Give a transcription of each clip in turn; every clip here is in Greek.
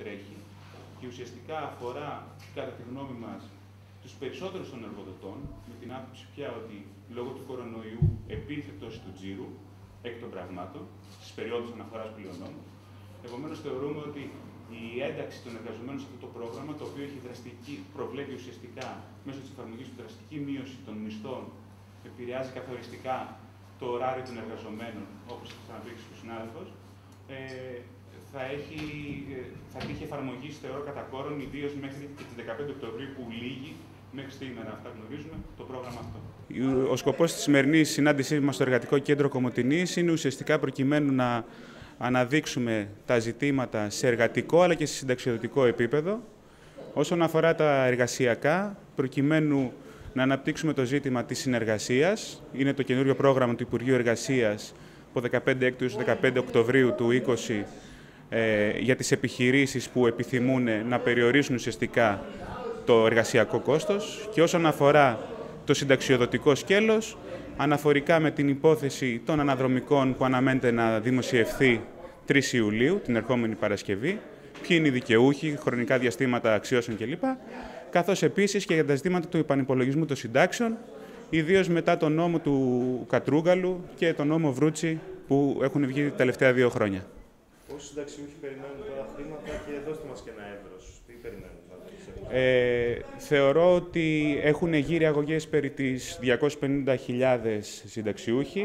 τρέχει και ουσιαστικά αφορά, κατά τη γνώμη μας, τους περισσότερους των εργοδοτών, με την άποψη πια ότι λόγω του κορονοϊού επήλθε πτώση του τζίρου, εκ των πραγμάτων, στις περιόδους αναφοράς πλειονόμου. Επομένως, θεωρούμε ότι η ένταξη των εργαζομένων σε αυτό το πρόγραμμα, το οποίο προβλέπει ουσιαστικά μέσω της εφαρμογής του δραστική μείωση των μισθών, επηρεάζει καθοριστικά το ωράριο των εργαζομένων, όπως θα αναπτύξει ο συνάδελφος, θα τύχει εφαρμογή, θεωρώ, κατά κόρον, ιδίως μέχρι τις 15 Οκτωβρίου που λύγει, μέχρι σήμερα, αυτά γνωρίζουμε, το πρόγραμμα αυτό. Ο σκοπός της σημερινής συνάντησής μας στο Εργατικό Κέντρο Κομοτηνής είναι ουσιαστικά προκειμένου να αναδείξουμε τα ζητήματα σε εργατικό αλλά και σε συνταξιοδοτικό επίπεδο. Όσον αφορά τα εργασιακά, προκειμένου να αναπτύξουμε το ζήτημα της συνεργασίας, είναι το καινούριο πρόγραμμα του Υπουργείου Εργασίας από 15 έως 15 Οκτωβρίου του 2020 για τις επιχειρήσεις που επιθυμούν να περιορίσουν ουσιαστικά το εργασιακό κόστος, και όσον αφορά το συνταξιοδοτικό σκέλος, αναφορικά με την υπόθεση των αναδρομικών που αναμένεται να δημοσιευθεί 3 Ιουλίου, την ερχόμενη Παρασκευή, ποιοι είναι οι δικαιούχοι, χρονικά διαστήματα αξιώσεων κλπ. Καθώς επίσης και για τα ζητήματα του επανυπολογισμού των συντάξεων, ιδίως μετά τον νόμο του Κατρούγκαλου και τον νόμο Βρούτσι που έχουν βγει τα τελευταία 2 χρόνια. Πόσοι συνταξιούχοι περιμένουν τώρα χρήματα και δώστε μας και ένα εύρος. Τι περιμένουν? Θεωρώ ότι έχουν γύρει αγωγές περί τις 250.000 συνταξιούχοι.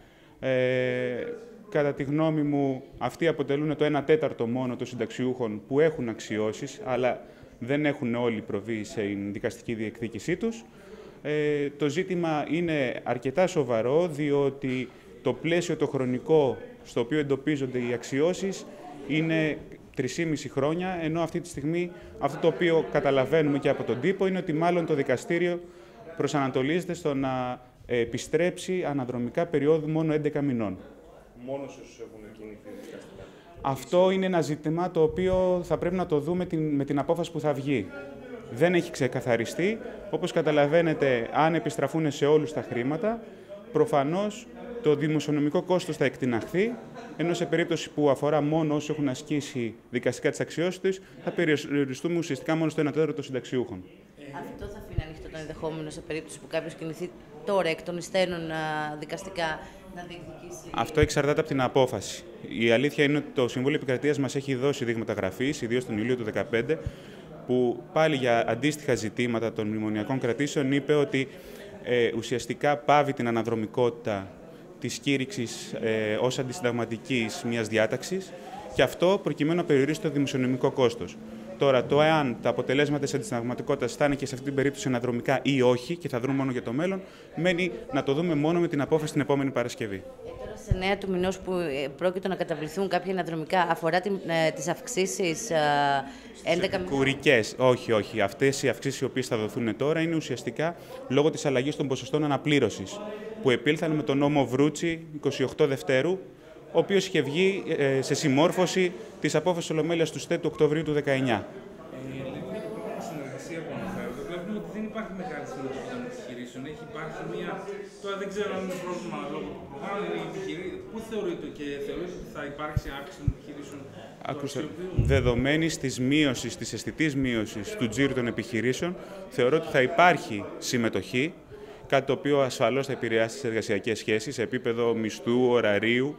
Κατά τη γνώμη μου, αυτοί αποτελούν το 1/4 μόνο των συνταξιούχων που έχουν αξιώσεις, αλλά δεν έχουν όλοι προβεί σε δικαστική διεκδίκησή τους. Το ζήτημα είναι αρκετά σοβαρό, διότι το πλαίσιο το χρονικό στο οποίο εντοπίζονται οι αξιώσεις είναι 3,5 χρόνια, ενώ αυτή τη στιγμή αυτό το οποίο καταλαβαίνουμε και από τον τύπο είναι ότι μάλλον το δικαστήριο προσανατολίζεται στο να επιστρέψει αναδρομικά περίοδου μόνο 11 μηνών. Μόνο όσους έχουν κινηθεί δικαστικά. Αυτό είναι ένα ζήτημα το οποίο θα πρέπει να το δούμε με την απόφαση που θα βγει. Δεν έχει ξεκαθαριστεί. Όπως καταλαβαίνετε, αν επιστραφούν σε όλους τα χρήματα, προφανώς το δημοσιονομικό κόστος θα εκτιναχθεί, ενώ σε περίπτωση που αφορά μόνο όσους έχουν ασκήσει δικαστικά τις αξιώσεις τους, θα περιοριστούμε ουσιαστικά μόνο στο 1/4 των συνταξιούχων. Αυτό θα αφήνει ανοιχτό το ενδεχόμενο σε περίπτωση που κάποιος κινηθεί τώρα εκ των υστέρων δικαστικά να διεκδικήσει? Αυτό εξαρτάται από την απόφαση. Η αλήθεια είναι ότι το Συμβούλιο Επικρατείας μας έχει δώσει δείγματα γραφής, ιδίως τον Ιούλιο του 2015, που πάλι για αντίστοιχα ζητήματα των μνημονιακών κρατήσεων είπε ότι ουσιαστικά πάβει την αναδρομικότητα της κήρυξης ως αντισυνταγματικής μιας διάταξης, και αυτό προκειμένου να περιορίσει το δημοσιονομικό κόστος. Τώρα, το εάν τα αποτελέσματα της αντισυνταγματικότητας θα είναι και σε αυτή την περίπτωση αναδρομικά ή όχι, και θα δούμε μόνο για το μέλλον, μένει να το δούμε μόνο με την απόφαση την επόμενη Παρασκευή. Τώρα, σε 9 του μηνός που πρόκειται να καταβληθούν κάποια αναδρομικά, αφορά τις αυξήσεις 11 μηνών? Κουρικές. Όχι. Αυτές οι αυξήσεις οι οποίες θα δοθούν τώρα είναι ουσιαστικά λόγω της αλλαγής των ποσοστών αναπλήρωσης, που επήλθαν με τον νόμο Βρούτσι 28 Δευτέρου, ο οποίος είχε βγει σε συμμόρφωση της απόφασης Ολομέλειας του ΣΤΕ του Οκτωβρίου του 2019. Η συνεργασία που αναφέρονται, βλέπουμε ότι δεν υπάρχει μεγάλη συμμετοχή των επιχειρήσεων. Έχει υπάρξει μία. Τώρα δεν ξέρω αν είναι πρόβλημα λόγω του προγράμματος. Πού θεωρείτε ότι θα υπάρξει αύξηση των επιχειρήσεων? Άκουσα, δεδομένης της μείωσης, της αισθητής μείωσης του τζίρου των επιχειρήσεων, θεωρώ ότι θα υπάρχει συμμετοχή, κάτι το οποίο ασφαλώς θα επηρεάσει τις εργασιακές σχέσεις σε επίπεδο μισθού, ωραρίου.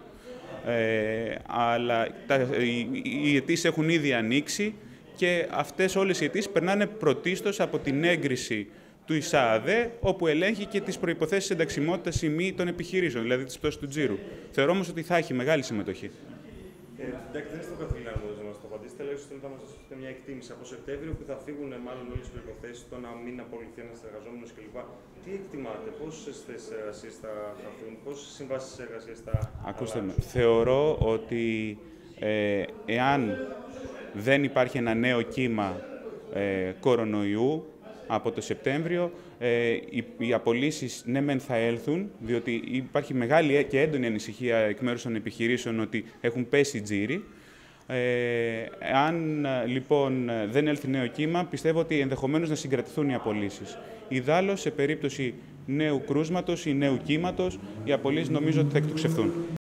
Αλλά οι αιτήσεις έχουν ήδη ανοίξει και αυτές όλες οι αιτήσεις περνάνε πρωτίστως από την έγκριση του ΙΣΑΑΔΕ, όπου ελέγχει και τις προϋποθέσεις ενταξιμότητας ή μη των επιχειρήσεων, δηλαδή τις πτώσεις του τζίρου. Θεωρώ όμως ότι θα έχει μεγάλη συμμετοχή. Εντάξει, δεν είστε το καθήλυνα να μας το απαντήσετε, αλλά ίσως θα μας δώσετε μια εκτίμηση από Σεπτέμβριο που θα φύγουν μάλλον όλες τις προϋποθέσεις, το να μην απολυθεί ένας εργαζόμενος κλπ. Τι εκτιμάτε, πόσες θέσεις εργασίας θα χαθούν, πόσες συμβάσεις εργασίας θα αλλάξουν? Ακούστε με, θεωρώ ότι εάν δεν υπάρχει ένα νέο κύμα κορονοϊού από το Σεπτέμβριο, οι απολύσεις ναι μεν θα έλθουν, διότι υπάρχει μεγάλη και έντονη ανησυχία εκ μέρους των επιχειρήσεων ότι έχουν πέσει τζίροι. Αν λοιπόν δεν έλθει νέο κύμα, πιστεύω ότι ενδεχομένως να συγκρατηθούν οι απολύσεις. Ιδάλλως, σε περίπτωση νέου κρούσματος ή νέου κύματος, οι απολύσεις νομίζω ότι θα εκτοξευθούν.